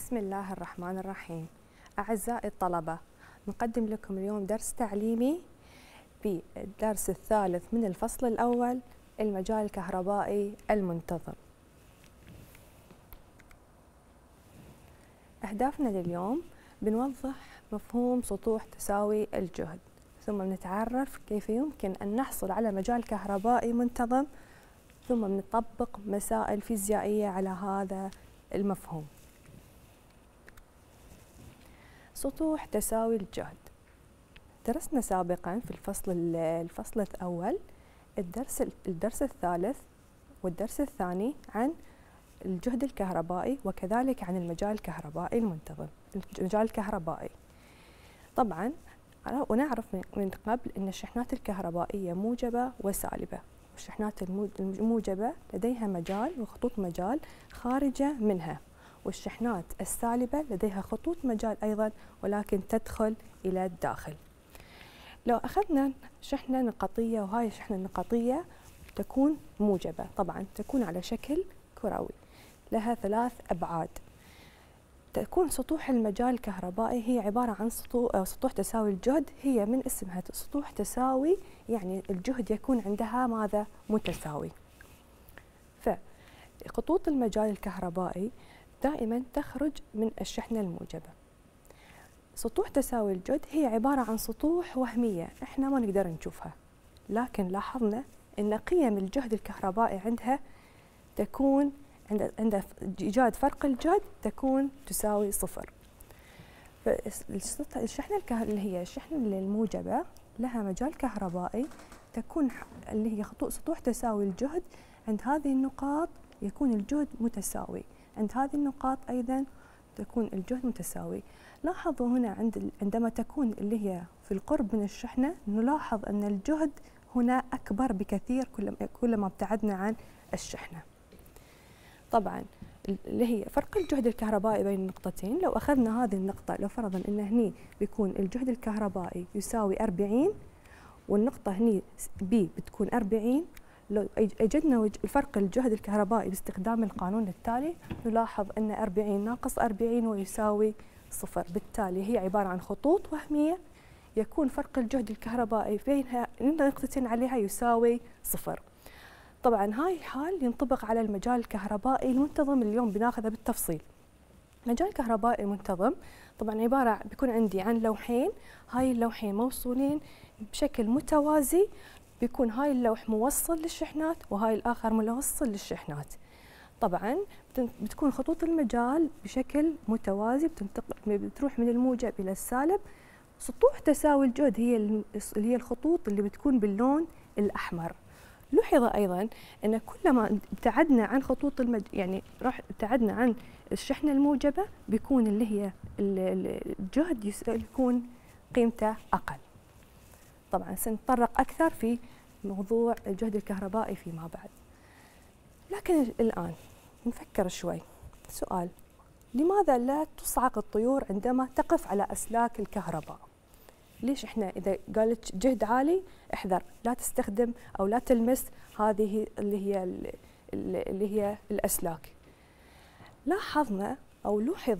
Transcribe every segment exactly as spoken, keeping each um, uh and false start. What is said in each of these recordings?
بسم الله الرحمن الرحيم. أعزائي الطلبة، نقدم لكم اليوم درس تعليمي بالدرس الثالث من الفصل الأول، المجال الكهربائي المنتظم. أهدافنا لليوم: بنوضح مفهوم سطوح تساوي الجهد، ثم نتعرف كيف يمكن أن نحصل على مجال كهربائي منتظم، ثم نطبق مسائل فيزيائية على هذا المفهوم. سطوح تساوي الجهد. درسنا سابقا في الفصل الفصل الأول الدرس الدرس الثالث والدرس الثاني عن الجهد الكهربائي، وكذلك عن المجال الكهربائي المنتظم. المجال الكهربائي طبعا ونعرف من قبل أن الشحنات الكهربائية موجبة وسالبة، والشحنات الموجبة لديها مجال وخطوط مجال خارجة منها، والشحنات السالبة لديها خطوط مجال أيضا ولكن تدخل إلى الداخل. لو أخذنا شحنة نقطية، وهاي الشحنة النقطية تكون موجبة، طبعا تكون على شكل كروي لها ثلاث أبعاد. تكون سطوح المجال الكهربائي هي عبارة عن سطوح, سطوح تساوي الجهد، هي من اسمها سطوح تساوي، يعني الجهد يكون عندها ماذا؟ متساوي. فخطوط المجال الكهربائي دائما تخرج من الشحنة الموجبة. سطوح تساوي الجهد هي عبارة عن سطوح وهمية احنا ما نقدر نشوفها، لكن لاحظنا ان قيم الجهد الكهربائي عندها تكون عند عند ايجاد فرق الجهد تكون تساوي صفر. فالشحنة اللي هي الشحنة الموجبة لها مجال كهربائي تكون اللي هي خطوط سطوح تساوي الجهد، عند هذه النقاط يكون الجهد متساوي، عند هذه النقاط أيضا تكون الجهد متساوي. لاحظوا هنا عند عندما تكون اللي هي في القرب من الشحنة نلاحظ أن الجهد هنا أكبر بكثير كلما ابتعدنا عن الشحنة. طبعا اللي هي فرق الجهد الكهربائي بين النقطتين، لو أخذنا هذه النقطة، لو فرضا أن هني بيكون الجهد الكهربائي يساوي أربعين والنقطة هني B بتكون أربعين، لو أجدنا فرق الجهد الكهربائي باستخدام القانون التالي نلاحظ أن أربعين ناقص أربعين ويساوي صفر، بالتالي هي عبارة عن خطوط وهمية يكون فرق الجهد الكهربائي بينها نقطتين عليها يساوي صفر. طبعا هاي الحال ينطبق على المجال الكهربائي المنتظم، اليوم بناخذه بالتفصيل. المجال الكهربائي المنتظم طبعا عبارة بيكون عندي عن لوحين، هاي اللوحين موصولين بشكل متوازي، بيكون هاي اللوح موصل للشحنات وهاي الآخر موصل للشحنات. طبعا بتكون خطوط المجال بشكل متوازي، بتروح من الموجب إلى السالب. سطوح تساوي الجهد هي اللي هي الخطوط اللي بتكون باللون الأحمر. لوحظ أيضا أن كلما ابتعدنا عن خطوط المج... يعني راح ابتعدنا عن الشحنة الموجبة بيكون اللي هي الجهد يكون قيمته أقل. طبعا سنتطرق أكثر في موضوع الجهد الكهربائي فيما بعد، لكن الآن نفكر شوي. سؤال: لماذا لا تصعق الطيور عندما تقف على أسلاك الكهرباء؟ ليش احنا إذا قالت جهد عالي احذر لا تستخدم أو لا تلمس هذه اللي هي اللي هي الأسلاك؟ لاحظنا أو لوحظ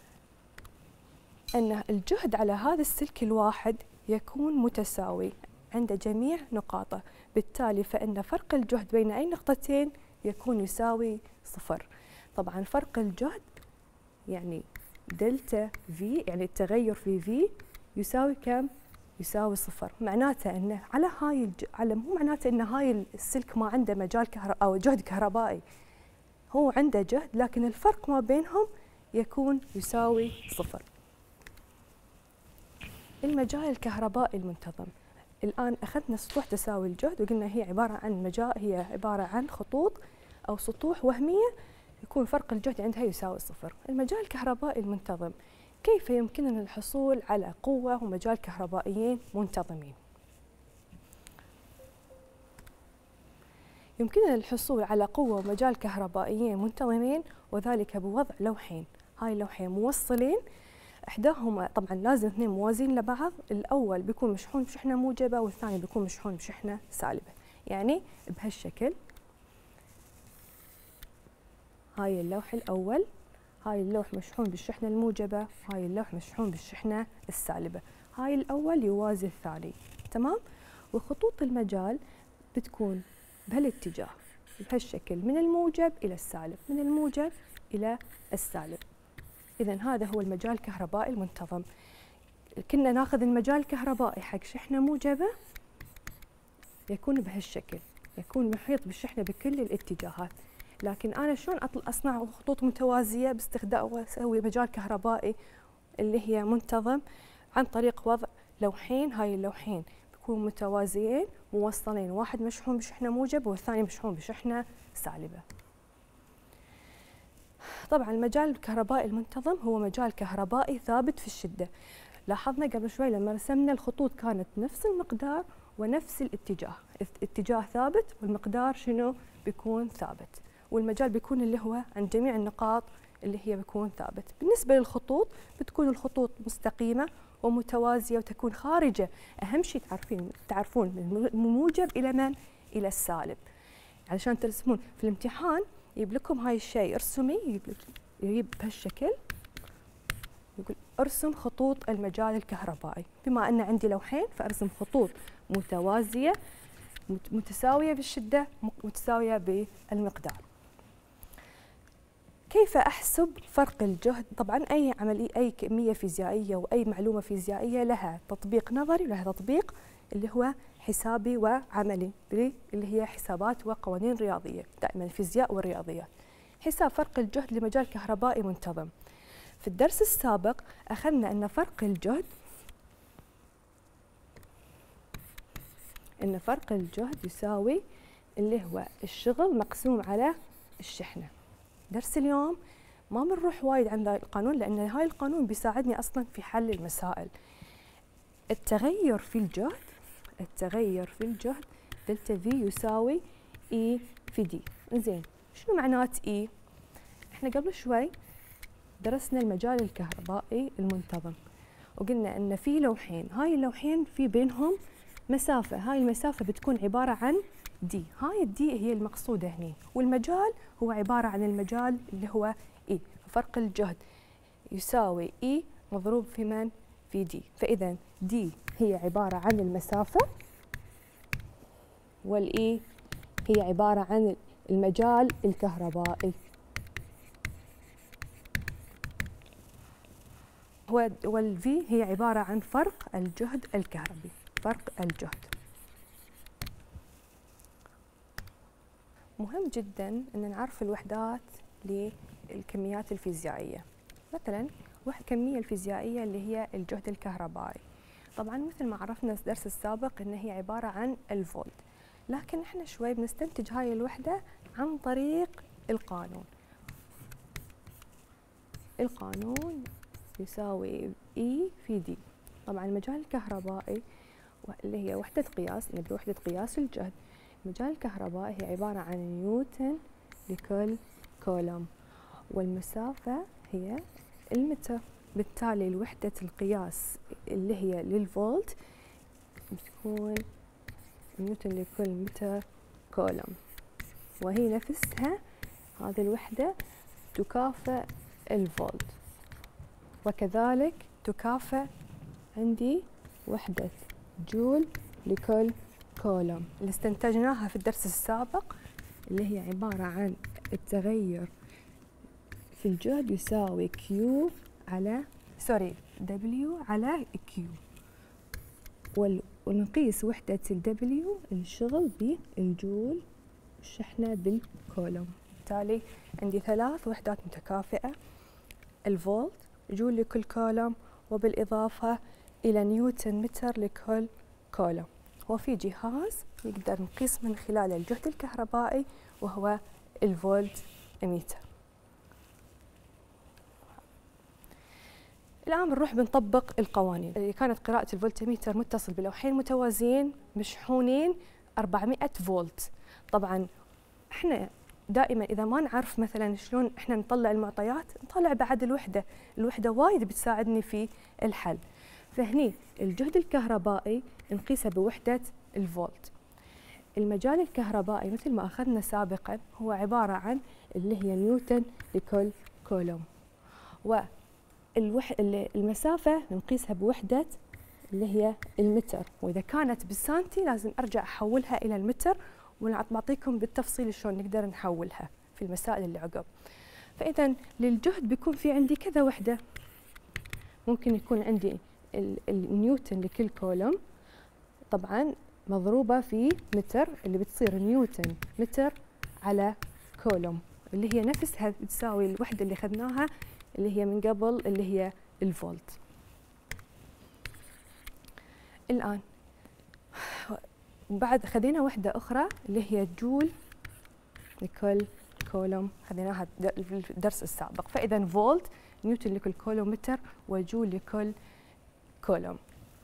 أن الجهد على هذا السلك الواحد يكون متساوي عند جميع نقاطه، بالتالي فإن فرق الجهد بين أي نقطتين يكون يساوي صفر. طبعا فرق الجهد يعني دلتا في، يعني التغير في في يساوي كم؟ يساوي صفر. معناته أنه على هاي الج... على مو معناته أن هاي السلك ما عنده مجال كهربائي أو جهد كهربائي، هو عنده جهد لكن الفرق ما بينهم يكون يساوي صفر. المجال الكهربائي المنتظم، الآن أخذنا سطوح تساوي الجهد وقلنا هي عبارة عن مجال، هي عبارة عن خطوط أو سطوح وهمية يكون فرق الجهد عندها يساوي صفر. المجال الكهربائي المنتظم، كيف يمكننا الحصول على قوة ومجال كهربائيين منتظمين؟ يمكننا الحصول على قوة ومجال كهربائيين منتظمين وذلك بوضع لوحين، هاي اللوحين موصلين، إحداهما طبعا لازم اثنين موازين لبعض، الأول بيكون مشحون بشحنة موجبة والثاني بيكون مشحون بشحنة سالبة، يعني بهالشكل. هاي اللوح الأول، هاي اللوح مشحون بالشحنة الموجبة، هاي اللوح مشحون بالشحنة السالبة. هاي الأول يوازي الثاني، تمام؟ وخطوط المجال بتكون بهالاتجاه بهالشكل، من الموجب إلى السالب، من الموجب إلى السالب. إذا هذا هو المجال الكهربائي المنتظم. كنا ناخذ المجال الكهربائي حق شحنة موجبة يكون بهالشكل، يكون محيط بالشحنة بكل الاتجاهات. لكن أنا شلون أصنع خطوط متوازية باستخدام وأسوي مجال كهربائي اللي هي منتظم؟ عن طريق وضع لوحين، هاي اللوحين بيكونوا متوازيين موصلين، واحد مشحون بشحنة موجبة والثاني مشحون بشحنة سالبة. طبعا المجال الكهربائي المنتظم هو مجال كهربائي ثابت في الشدة. لاحظنا قبل شوي لما رسمنا الخطوط كانت نفس المقدار ونفس الاتجاه، اتجاه ثابت والمقدار شنو بيكون ثابت، والمجال بيكون اللي هو عند جميع النقاط اللي هي بيكون ثابت. بالنسبة للخطوط بتكون الخطوط مستقيمة ومتوازية وتكون خارجة، أهم شيء تعرفين تعرفون من الموجب إلى من؟ إلى السالب. علشان ترسمون في الامتحان يجيب لكم هاي الشيء ارسمي، يجيب لك يجيب بهالشكل يقول ارسم خطوط المجال الكهربائي. بما أن عندي لوحين فأرسم خطوط متوازية متساوية بالشدة متساوية بالمقدار. كيف أحسب فرق الجهد؟ طبعا أي عملية أي كمية فيزيائية وأي معلومة فيزيائية لها تطبيق نظري ولها تطبيق اللي هو حسابي وعملي، اللي هي حسابات وقوانين رياضية، دائما الفيزياء والرياضيات. حساب فرق الجهد لمجال كهربائي منتظم. في الدرس السابق أخذنا أن فرق الجهد أن فرق الجهد يساوي اللي هو الشغل مقسوم على الشحنة. درس اليوم ما بنروح وايد عن القانون لأن هاي القانون بيساعدني أصلا في حل المسائل. التغير في الجهد التغير في الجهد دلتا في يساوي إي في دي. زين، شنو معنات إي؟ احنا قبل شوي درسنا المجال الكهربائي المنتظم وقلنا أن في لوحين، هاي اللوحين في بينهم مسافة، هاي المسافة بتكون عبارة عن دي، هاي الدي هي المقصودة هنا، والمجال هو عبارة عن المجال اللي هو إي. فرق الجهد يساوي إي مضروب في من؟ في دي. فإذا دي هي عبارة عن المسافة والإي هي عبارة عن المجال الكهربائي. والفي هي عبارة عن فرق الجهد الكهربي، فرق الجهد. مهم جدا أن نعرف الوحدات للكميات الفيزيائية. مثلا واحد الكمية الفيزيائية اللي هي الجهد الكهربائي، طبعا مثل ما عرفنا في الدرس السابق أن هي عبارة عن الفولت، لكن احنا شوي بنستنتج هاي الوحدة عن طريق القانون. القانون يساوي إي في دي. طبعا المجال الكهربائي اللي هي وحدة قياس، نبي وحدة قياس الجهد. المجال الكهربائي هي عبارة عن نيوتن لكل كولوم، والمسافة هي المتر. بالتالي وحدة القياس اللي هي للفولت بتكون نيوتن لكل متر كولوم، وهي نفسها هذه الوحدة تكافئ الفولت، وكذلك تكافئ عندي وحدة جول لكل كولوم اللي استنتجناها في الدرس السابق، اللي هي عبارة عن التغير في الجهد يساوي كيو على سوري دبليو على كيو، ونقيس وحدة الدبليو الشغل بالجول الشحنة بالكولوم. بالتالي عندي ثلاث وحدات متكافئة، الفولت، جول لكل كولوم، وبالإضافة إلى نيوتن متر لكل كولوم. وفي جهاز نقدر نقيس من خلاله الجهد الكهربائي وهو الفولت ميتر. الآن بنروح بنطبق القوانين. إذا كانت قراءة الفولتميتر متصل بلوحين متوازيين مشحونين أربعمئة فولت، طبعا احنا دائما إذا ما نعرف مثلا شلون احنا نطلع المعطيات نطلع بعد الوحدة، الوحدة وايد بتساعدني في الحل. فهني الجهد الكهربائي نقيسه بوحدة الفولت. المجال الكهربائي مثل ما أخذنا سابقا هو عبارة عن اللي هي نيوتن لكل كولوم. والمسافة نقيسها بوحدة اللي هي المتر، وإذا كانت بالسنتي لازم أرجع أحولها إلى المتر، وبعطيكم بالتفصيل شلون نقدر نحولها في المسائل اللي عقب. فإذا للجهد بيكون في عندي كذا وحدة، ممكن يكون عندي النيوتن لكل كولوم طبعا مضروبة في متر، اللي بتصير نيوتن متر على كولوم، اللي هي نفسها بتساوي الوحدة اللي أخذناها اللي هي من قبل اللي هي الفولت. الآن بعد خذينا وحدة أخرى اللي هي جول لكل كولوم، خذيناها في الدرس السابق. فإذا فولت نيوتن لكل كولوم متر، وجول لكل كولوم.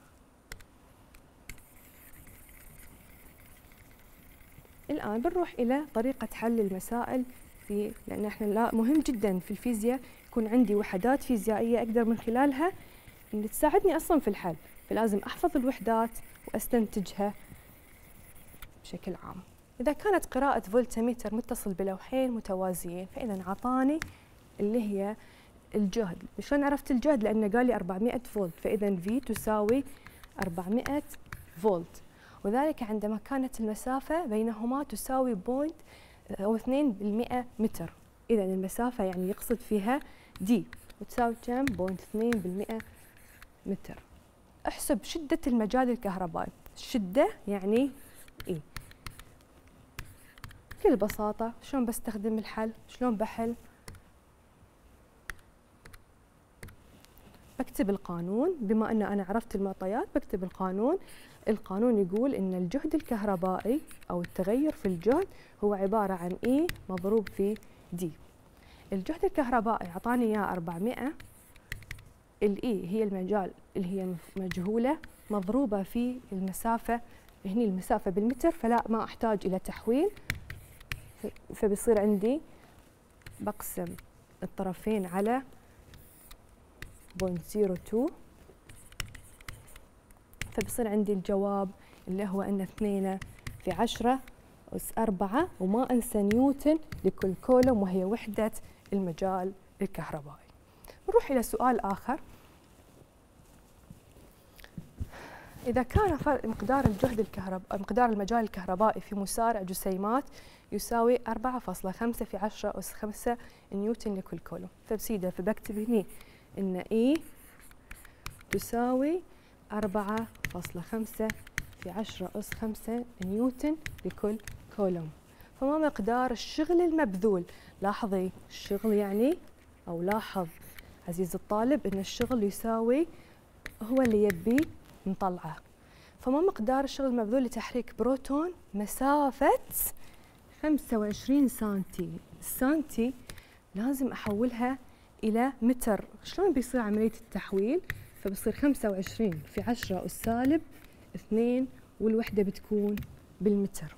الآن بنروح إلى طريقة حل المسائل، في لأن احنا لا مهم جدا في الفيزياء يكون عندي وحدات فيزيائية أقدر من خلالها اللي تساعدني أصلا في الحل، فلازم أحفظ الوحدات وأستنتجها بشكل عام. إذا كانت قراءة فولتميتر متصل بلوحين متوازيين، فإذا عطاني اللي هي الجهد. شلون عرفت الجهد؟ لأنه قال لي أربعمئة فولت، فإذا في تساوي أربعمئة فولت، وذلك عندما كانت المسافة بينهما تساوي بوينت أو اثنين بالمئة متر. إذا المسافة يعني يقصد فيها دي، وتساوي كم؟ بوينت اثنين بالمئة متر. احسب شدة المجال الكهربائي. الشدة يعني إيه؟ بكل بساطة شلون بستخدم الحل؟ شلون بحل؟ بكتب القانون، بما أن أنا عرفت المعطيات بكتب القانون. القانون يقول إن الجهد الكهربائي أو التغير في الجهد هو عبارة عن إي مضروب في دي. الجهد الكهربائي أعطاني إياه أربعمئة، الإي هي المجال اللي هي مجهولة مضروبة في المسافة، هني المسافة بالمتر فلا ما أحتاج إلى تحويل، فبيصير عندي بقسم الطرفين على بوينت صفر اثنين، فبصير عندي الجواب اللي هو أن اثنين في عشرة أس أربعة، وما أنسى نيوتن لكل كولوم وهي وحدة المجال الكهربائي. نروح إلى سؤال آخر. إذا كان مقدار الجهد الكهربائي مقدار المجال الكهربائي في مسارع جسيمات يساوي أربعة فاصلة خمسة في عشرة أس خمسة نيوتن لكل كولوم، فبسيدة فبكتب هني إن إي تساوي أربعة فاصلة خمسة في عشرة أس خمسة نيوتن لكل كولوم. فما مقدار الشغل المبذول؟ لاحظي الشغل يعني أو لاحظ عزيز الطالب إن الشغل يساوي هو اللي يبي نطلعه. فما مقدار الشغل المبذول لتحريك بروتون مسافة خمسة وعشرين سنتي؟ السنتي لازم أحولها إلى متر. شلون بيصير عملية التحويل؟ فبصير خمسة وعشرين في عشرة أس سالب اثنين، والوحدة بتكون بالمتر.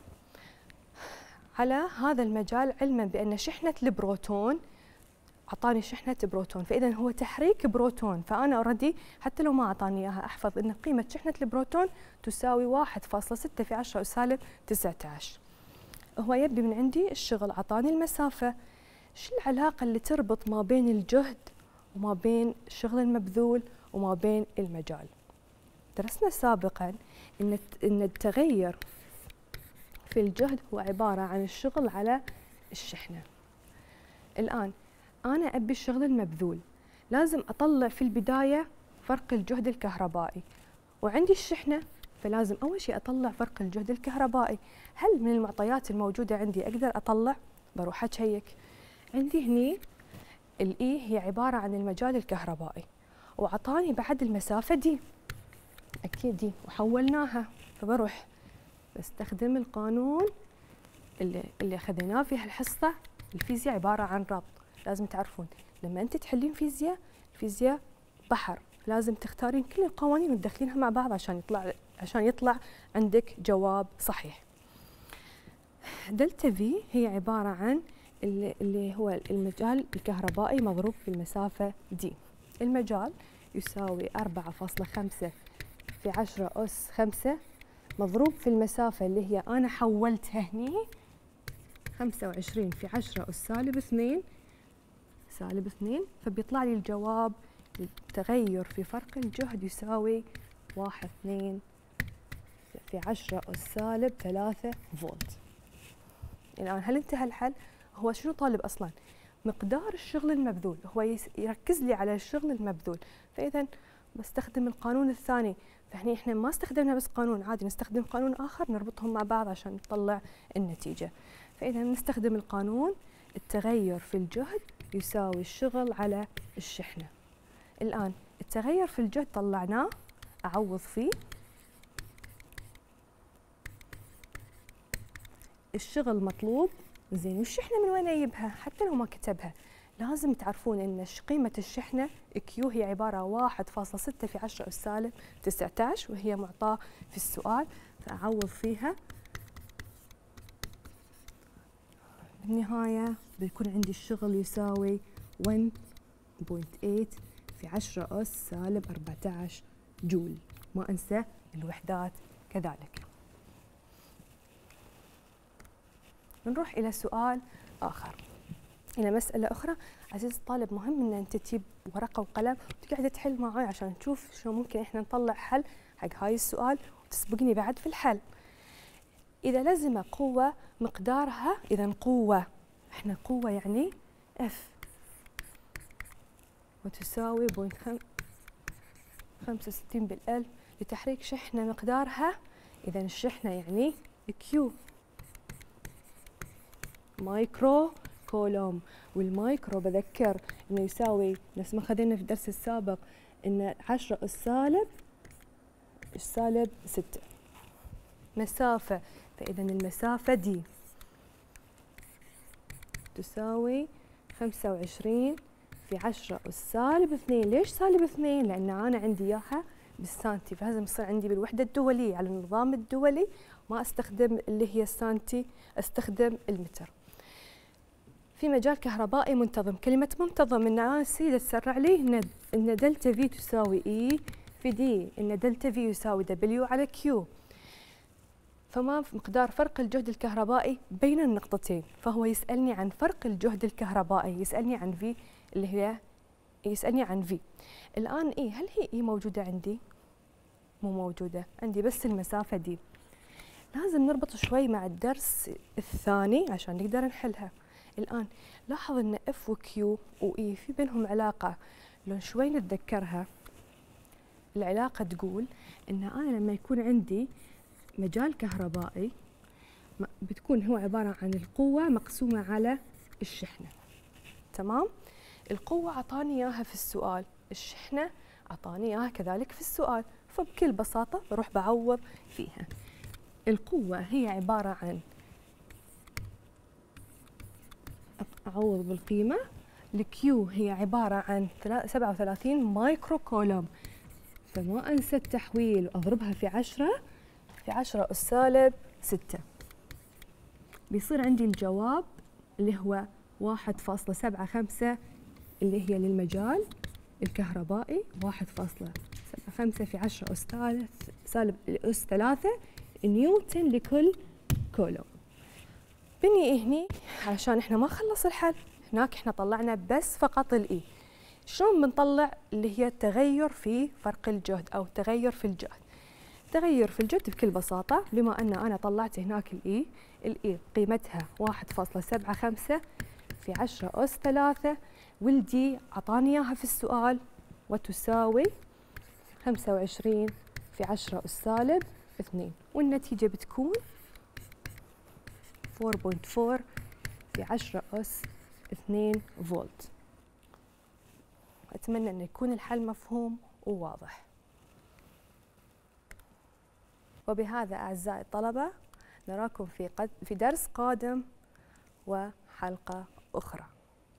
على هذا المجال علما بأن شحنة البروتون أعطاني شحنة بروتون، فإذا هو تحريك بروتون، فأنا أوريدي حتى لو ما أعطاني إياها أحفظ أن قيمة شحنة البروتون تساوي واحد فاصلة ستة في عشرة أس سالب تسعة عشر. هو يبي من عندي الشغل، أعطاني المسافة. شو العلاقة اللي تربط ما بين الجهد وما بين الشغل المبذول وما بين المجال؟ درسنا سابقا إن إن التغير في الجهد هو عبارة عن الشغل على الشحنة. الآن أنا أبي الشغل المبذول، لازم أطلع في البداية فرق الجهد الكهربائي، وعندي الشحنة فلازم أول شيء أطلع فرق الجهد الكهربائي. هل من المعطيات الموجودة عندي أقدر أطلع؟ بروح أشيك. عندي هني الإي هي عبارة عن المجال الكهربائي، وعطاني بعد المسافة دي، أكيد دي وحولناها، فبروح بستخدم القانون اللي اللي أخذناه في هالحصة. الفيزياء عبارة عن ربط، لازم تعرفون لما أنت تحلين فيزياء، الفيزياء بحر، لازم تختارين كل القوانين وتدخلينها مع بعض عشان يطلع عشان يطلع عندك جواب صحيح. دلتا في هي عبارة عن اللي, اللي هو المجال الكهربائي مضروب في المسافة دي. المجال يساوي أربعة فاصلة خمسة في عشرة أس خمسة مضروب في المسافة اللي هي أنا حولتها هني خمسة وعشرين في عشرة أس سالب اثنين سالب اثنين، فبيطلع لي الجواب التغير في فرق الجهد يساوي واحد اثنين في عشرة أس سالب ثلاثة فولت. الآن هل انتهى الحل؟ هو شنو طالب أصلاً؟ مقدار الشغل المبذول، هو يركز لي على الشغل المبذول، فإذا بستخدم القانون الثاني. فهني احنا ما استخدمنا بس قانون، عادي نستخدم قانون آخر نربطهم مع بعض عشان نطلع النتيجة. فإذا نستخدم القانون التغير في الجهد يساوي الشغل على الشحنة. الآن التغير في الجهد طلعناه، أعوض فيه، الشغل مطلوب، زين والشحنة من وين أجيبها؟ حتى لو ما كتبها لازم تعرفون إن قيمة الشحنة كيو هي عبارة واحد فاصلة ستة في عشرة أس سالب تسعة عشر، وهي معطاة في السؤال، فأعوض فيها. بالنهاية بيكون عندي الشغل يساوي واحد فاصلة ثمانية في عشرة أس سالب أربعة عشر جول. ما أنسى الوحدات كذلك. نروح إلى سؤال آخر، إلى مسألة أخرى. عزيزي الطالب مهم إن أنت تجيب ورقة وقلم وتقعد تحل معي عشان تشوف شو ممكن إحنا نطلع حل حق هاي السؤال وتسبقني بعد في الحل. إذا لزم قوة مقدارها، إذا قوة، إحنا قوة يعني F وتساوي صفر فاصلة خمسة وستين بالألف لتحريك شحنة مقدارها، إذا الشحنة يعني Q مايكرو كولوم. والمايكرو بذكر انه يساوي نفس ما خذينا في الدرس السابق ان عشرة أس سالب سالب ستة مسافة، فإذا المسافة دي تساوي خمسة وعشرين في عشرة أس سالب اثنين. ليش سالب اثنين؟ لأن أنا عندي إياها بالسنتي، فلازم يصير عندي بالوحدة الدولية على النظام الدولي، ما أستخدم اللي هي السنتي، أستخدم المتر. في مجال كهربائي منتظم، كلمة منتظم إن أنا السيدة تسرع لي إن إن دلتا في تساوي إي في دي، إن دلتا في يساوي دبليو على كيو. فما في مقدار فرق الجهد الكهربائي بين النقطتين، فهو يسألني عن فرق الجهد الكهربائي، يسألني عن في اللي هي يسألني عن في. الآن إي، هل هي إي موجودة عندي؟ مو موجودة، عندي بس المسافة دي. لازم نربط شوي مع الدرس الثاني عشان نقدر نحلها. الآن لاحظ أن F و Q و E في بينهم علاقة، لو شوي نتذكرها. العلاقة تقول أن أنا لما يكون عندي مجال كهربائي بتكون هو عبارة عن القوة مقسومة على الشحنة، تمام؟ القوة عطاني إياها في السؤال، الشحنة عطاني إياها كذلك في السؤال، فبكل بساطة بروح بعوض فيها. القوة هي عبارة عن، أعوض بالقيمة، الكيو هي عبارة عن سبعة وثلاثين مايكرو كولوم، فما أنسى التحويل وأضربها في عشرة في عشرة أس سالب ستة، بيصير عندي الجواب اللي هو واحد فاصلة سبعة خمسة اللي هي للمجال الكهربائي، واحد فاصلة سبعة خمسة في عشرة أس سالب أس ثلاثة نيوتن لكل كولوم. بني هني علشان احنا ما خلص الحل، هناك احنا طلعنا بس فقط الاي. شلون بنطلع اللي هي التغير في فرق الجهد او التغير في الجهد؟ تغير في الجهد بكل بساطة، بما ان انا طلعت هناك الاي، الاي قيمتها واحد فاصلة سبعة خمسة في عشرة أس ثلاثة، والدي عطاني اياها في السؤال وتساوي خمسة وعشرين في عشرة أس سالب اثنين، والنتيجة بتكون أربعة فاصلة أربعة في عشرة أس اثنين فولت. أتمنى أن يكون الحل مفهوم وواضح. وبهذا أعزائي الطلبة نراكم في في درس قادم وحلقة أخرى.